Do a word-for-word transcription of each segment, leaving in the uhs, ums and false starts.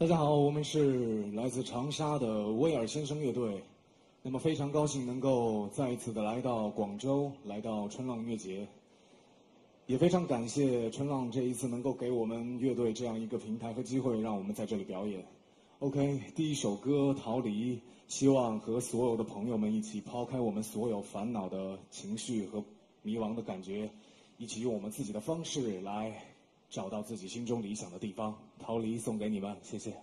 大家好，我们是来自长沙的威尔先生乐队。那么非常高兴能够再一次的来到广州，来到春浪音乐节，也非常感谢春浪这一次能够给我们乐队这样一个平台和机会，让我们在这里表演。OK， 第一首歌《逃离》，希望和所有的朋友们一起抛开我们所有烦恼的情绪和迷茫的感觉，一起用我们自己的方式来找到自己心中理想的地方。逃离送给你们，谢谢。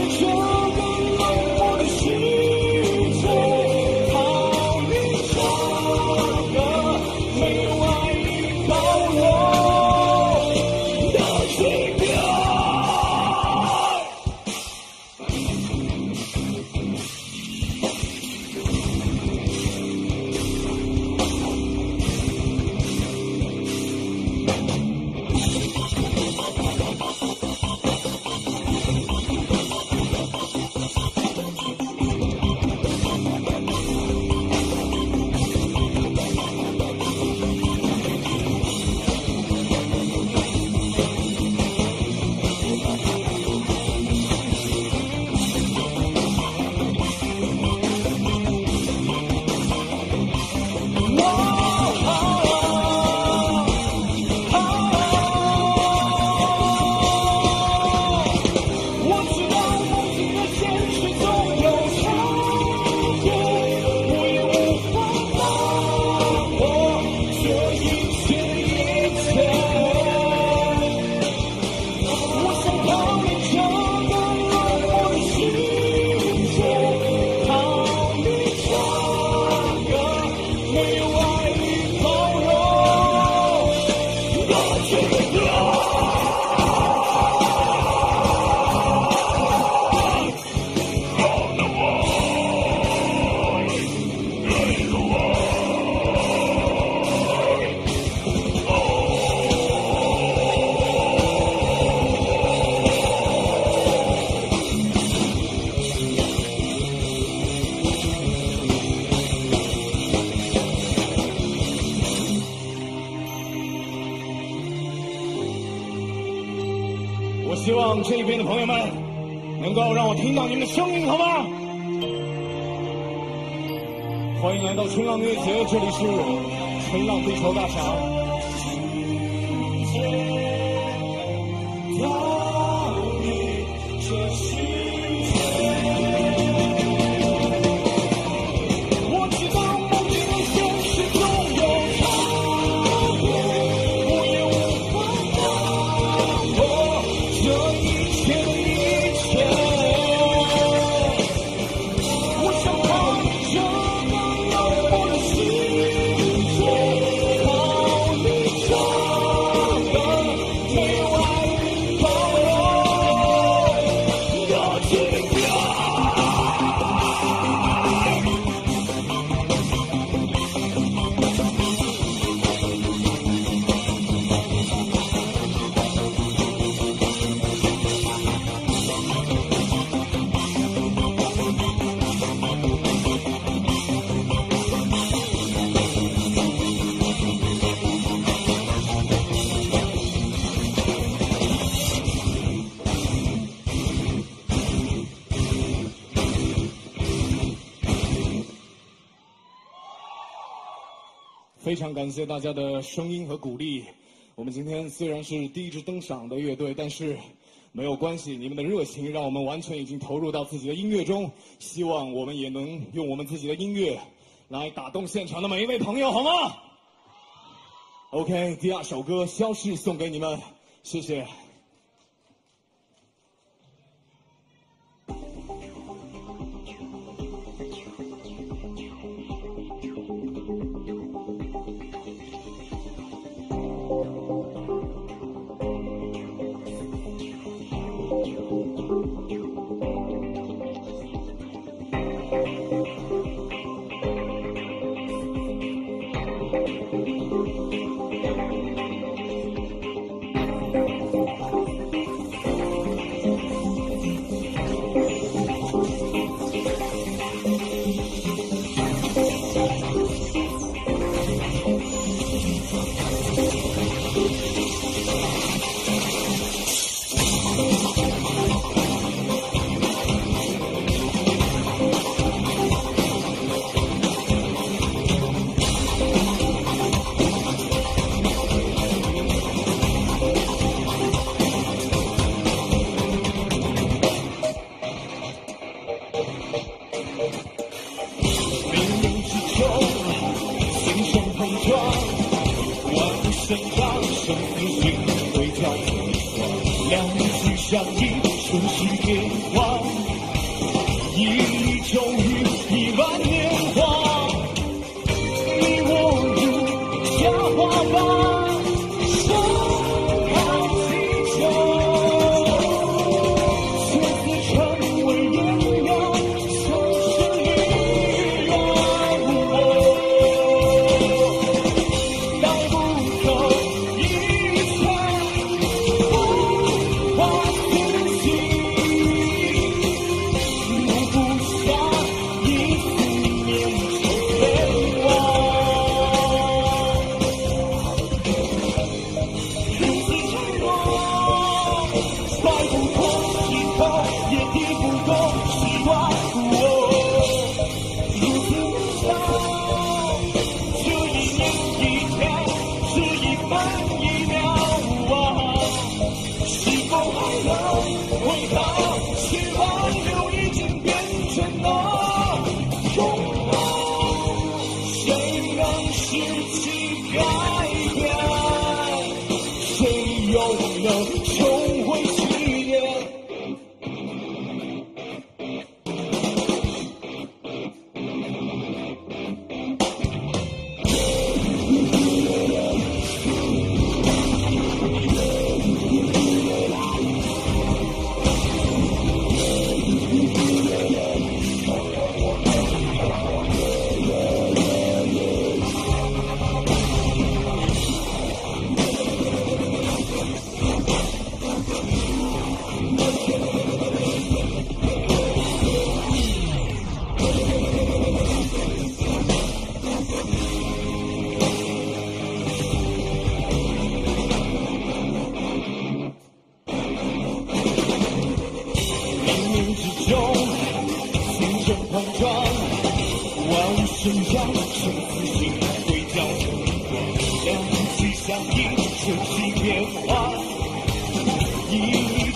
逃离。 我希望这边的朋友们能够让我听到你们的声音，好吗？欢迎来到春浪音乐节，这里是春浪地球大赏。我知道梦境和现实总有差别，我也无法把握这一切的一切。我想靠着那遥远的世界，逃离这个没有爱的角落的境界。非常感谢大家的声音和鼓励。我们今天虽然是第一支登场的乐队，但是没有关系，你们的热情让我们完全已经投入到自己的音乐中。希望我们也能用我们自己的音乐来打动现场的每一位朋友，好吗 ？OK， 第二首歌《消逝》送给你们，谢谢。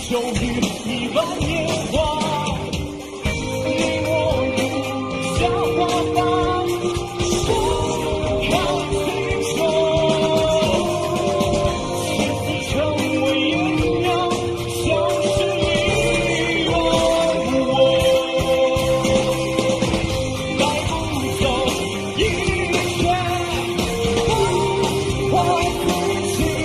秋雨一般年华，你我如夏花般盛开最终，彼此成为鸳鸯，消失你我我，带不走一切花花自己。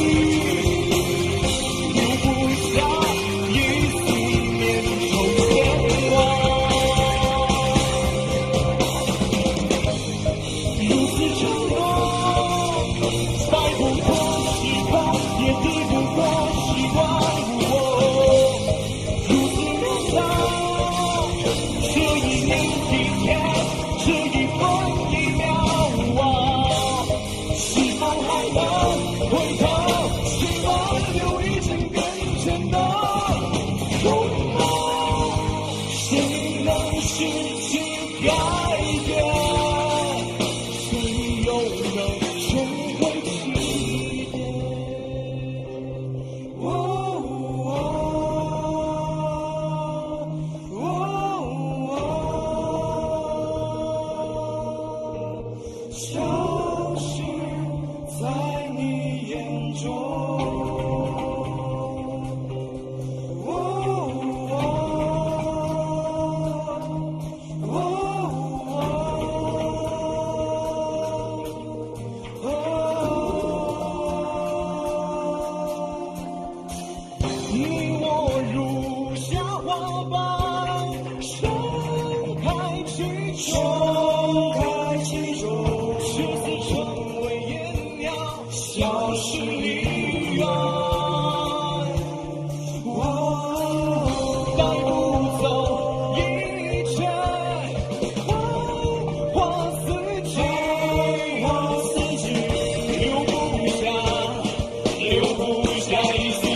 消失在你眼中。你我如夏花般盛开其中，开其中，赤子成为鸳鸯，消失离远。我带不走一切花花四季，花四季，留不下，留不下一丝。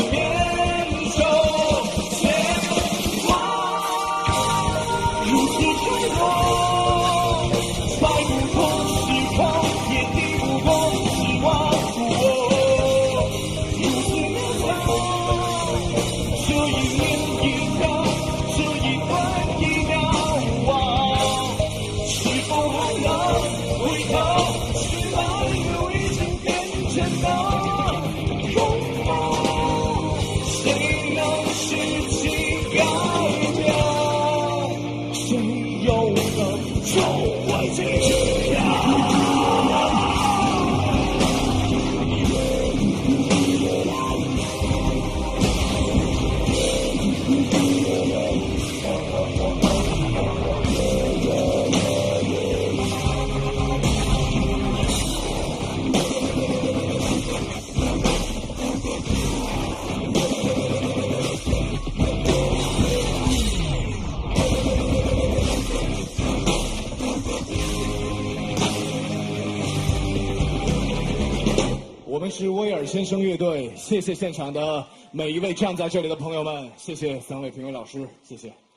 我们是威尔先生乐队，谢谢现场的每一位站在这里的朋友们，谢谢三位评委老师，谢谢。